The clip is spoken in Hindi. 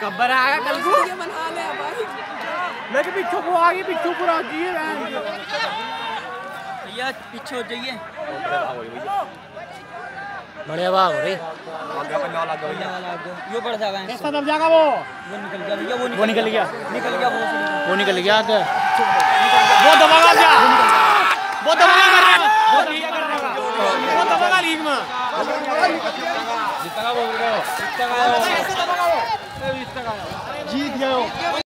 कब्बर आएगा कल को बना ले भाई। लेकिन पिछू को आ गई, पिछू पूरा जी है भैया पीछे हो जाइए। बढ़िया बात हो रही यो बढ़ जाएगा कैसा दब जाएगा वो निकल गया भैया वो निकल गया वो निकल गया वो दबागा क्या वो दबागा लीग में जीत गए